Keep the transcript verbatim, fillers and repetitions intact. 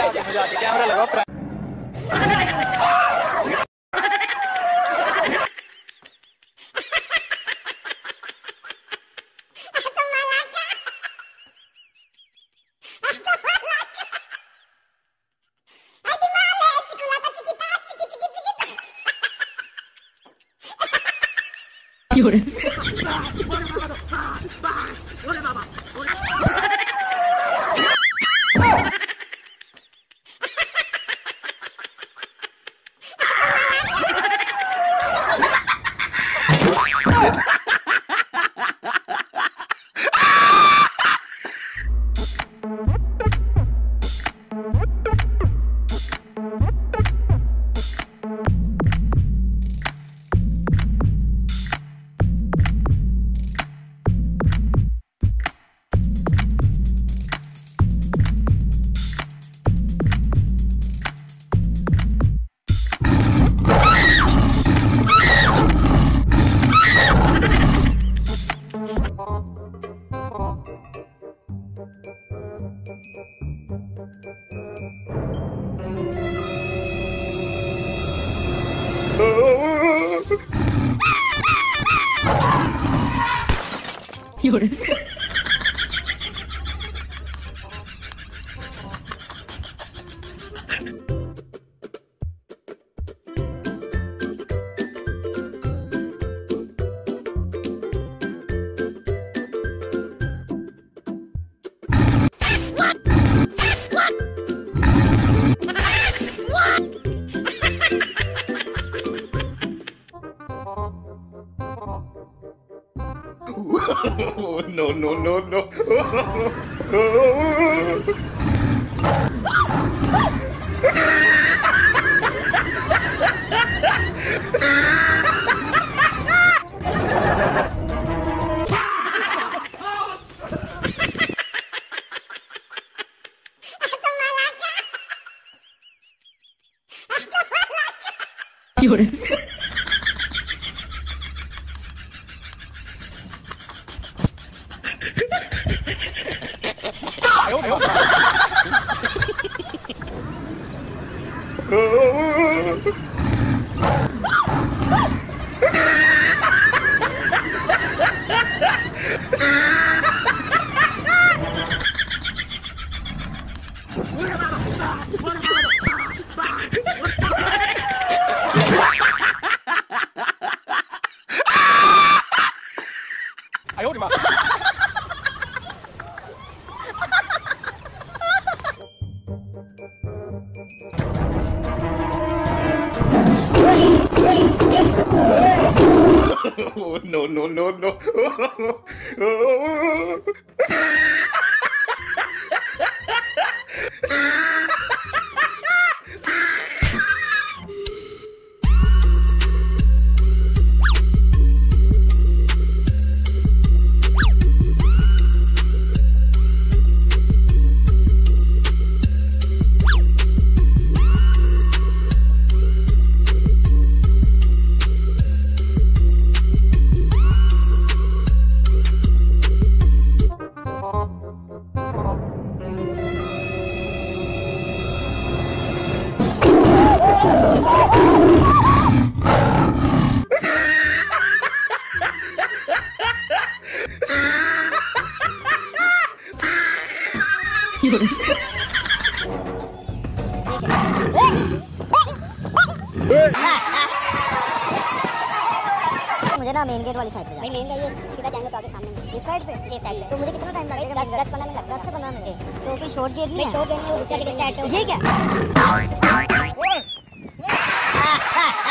मुझे आके कैमरा लगाओ। No, no, no, no. No, no, no, no. मुझे ना मेन गेट वाली साइड पे जाना। भाई मेन गेट ये सीधा जाएंगे तो आगे सामने इस साइड पे ये साइड पे। तो मुझे कितना टाइम लगेगा? दस पंद्रह मिनट लगता दस से पंद्रह मिनट। तो कोई शॉर्ट गेट नहीं है? शॉर्ट गेट नहीं है, वो दूसरा गेट से ये क्या?